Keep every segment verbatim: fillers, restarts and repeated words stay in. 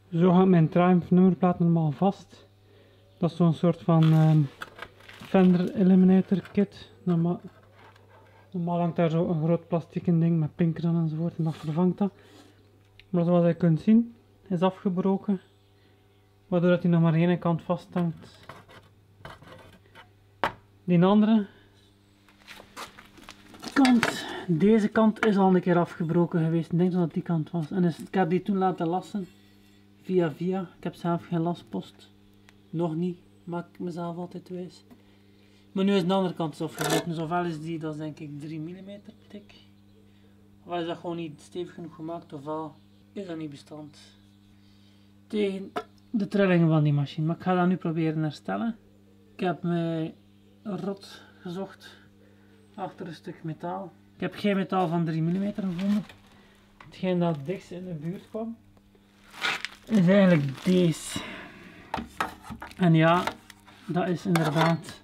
Zo gaat mijn Triumph nummerplaat normaal vast. Dat is zo'n soort van um, fender eliminator kit. Normaal, normaal hangt daar zo een groot plastic ding met pinkers aan enzovoort en dat vervangt dat. Maar zoals je kunt zien is afgebroken, waardoor dat hij nog maar aan de ene kant vasthangt. Die andere kant, deze kant is al een keer afgebroken geweest. Ik denk dat het die kant was. En dus, ik heb die toen laten lassen via via. Ik heb zelf geen laspost. Nog niet, maak ik mezelf altijd wijs. Maar nu is de andere kant afgebroken. Dus ofwel is die, dat is denk ik drie millimeter dik. Ofwel is dat gewoon niet stevig genoeg gemaakt, ofwel is dat niet bestand tegen de trillingen van die machine. Maar ik ga dat nu proberen herstellen. Ik heb mij rot gezocht achter een stuk metaal. Ik heb geen metaal van drie millimeter gevonden. Hetgeen dat het dichtst in de buurt kwam is eigenlijk deze. En ja, dat is inderdaad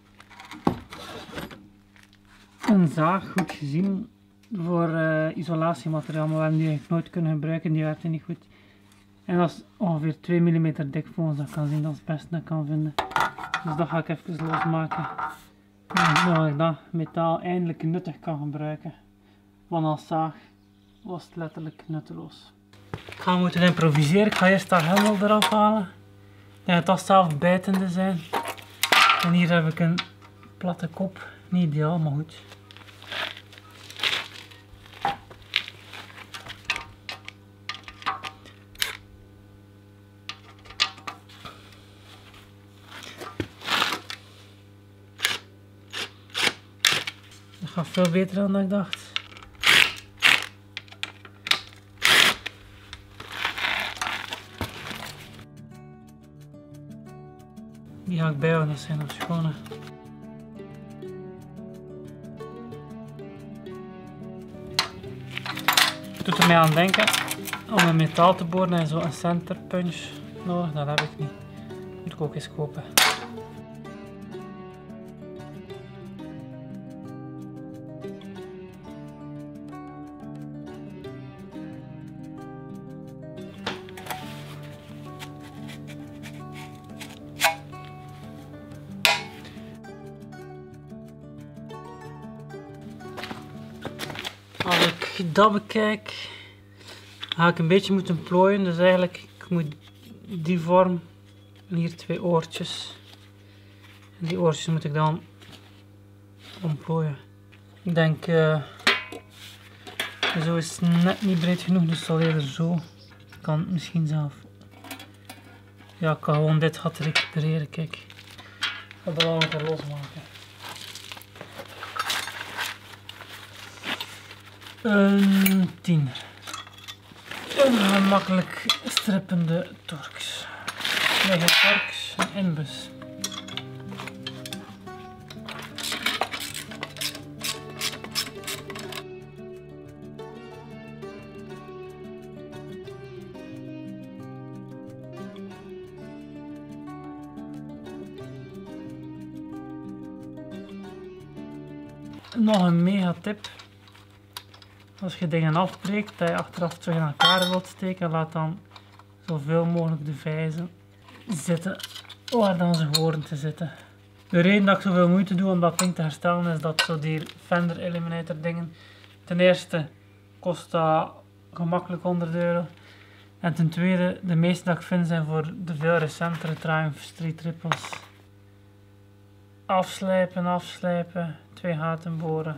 een zaag, goed gezien, voor uh, isolatiemateriaal, maar we hebben die eigenlijk nooit kunnen gebruiken, die werkte niet goed. En dat is ongeveer twee millimeter dik volgens dat ik kan zien, dat is het beste dat ik kan vinden. Dus dat ga ik even losmaken. Zodat ik dat metaal eindelijk nuttig kan gebruiken. Want als zaag was het letterlijk nutteloos. Ik ga moeten improviseren, ik ga eerst dat helemaal eraf halen. Ik denk dat dat zelf bijtende zijn. En hier heb ik een platte kop, niet ideaal, maar goed. Dat gaat veel beter dan ik dacht. Die ga ik bijhouden, dat zijn nog schone. Het doet er mij aan denken om een metaal te boren en zo een center punch nodig, dat heb ik niet. Moet ik ook eens kopen. Als ik dat bekijk, ga ik een beetje moeten plooien. Dus eigenlijk, ik moet die vorm en hier twee oortjes. En die oortjes moet ik dan omplooien. Ik denk, uh, zo is het net niet breed genoeg, dus zal eerder zo. Ik kan het misschien zelf. Ja, ik kan gewoon dit gat recupereren, kijk. Ik ga dat allemaal weer losmaken. Een tien. Een gemakkelijk strippende Torx. Lege Torx, een inbus. Nog een mega tip. Als je dingen afbreekt, dat je achteraf terug in elkaar wilt steken, laat dan zoveel mogelijk de vijzen zitten waar dan ze horen te zitten. De reden dat ik zoveel moeite doe om dat ding te herstellen is dat zo die fender eliminator dingen, ten eerste kost dat gemakkelijk honderd euro. En ten tweede, de meeste dat ik vind zijn voor de veel recentere Triumph Street Triples. Afslijpen, afslijpen, twee gaten boren.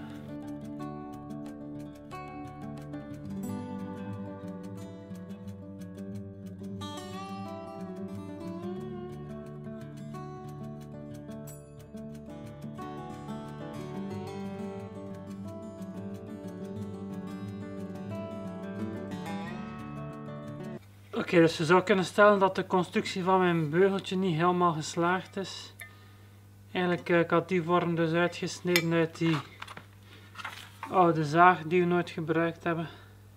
Oké, okay, dus je zou kunnen stellen dat de constructie van mijn beugeltje niet helemaal geslaagd is. Eigenlijk, uh, ik had die vorm dus uitgesneden uit die oude zaag die we nooit gebruikt hebben.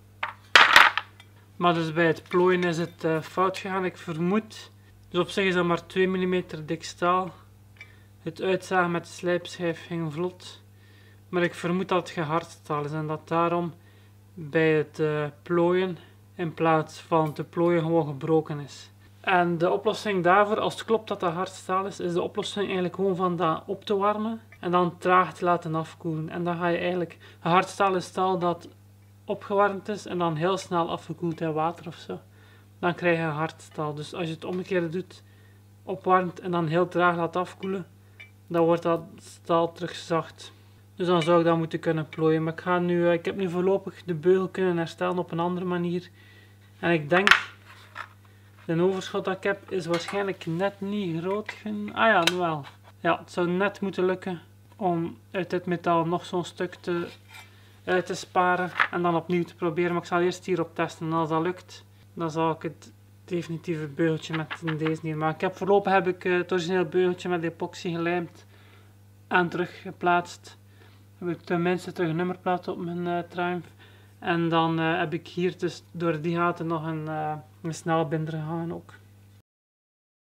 Maar dus bij het plooien is het uh, fout gegaan, ik vermoed. Dus op zich is dat maar twee millimeter dik staal. Het uitzagen met de slijpschijf ging vlot. Maar ik vermoed dat het gehard staal is en dat daarom bij het uh, plooien in plaats van te plooien gewoon gebroken is. En de oplossing daarvoor, als het klopt dat dat hard staal is, is de oplossing eigenlijk gewoon van dat op te warmen en dan traag te laten afkoelen. En dan ga je eigenlijk, hard staal is staal dat opgewarmd is en dan heel snel afgekoeld in water of zo. Dan krijg je hard staal. Dus als je het omgekeerde doet, opwarmt en dan heel traag laat afkoelen, dan wordt dat staal terug zacht. Dus dan zou ik dat moeten kunnen plooien. Maar ik, ga nu, ik heb nu voorlopig de beugel kunnen herstellen op een andere manier. En ik denk, de overschot dat ik heb is waarschijnlijk net niet groot genoeg. Ah ja, nu wel. Ja, het zou net moeten lukken om uit dit metaal nog zo'n stuk te, uit te sparen en dan opnieuw te proberen. Maar ik zal eerst hierop testen en als dat lukt, dan zal ik het definitieve beugeltje met deze niet maken. Ik heb voorlopig heb ik het origineel beugeltje met epoxy gelijmd en teruggeplaatst. Heb ik tenminste terug een nummerplaat op mijn uh, Triumph. En dan uh, heb ik hier dus door die gaten nog een, uh, een snelbinder gehangen ook.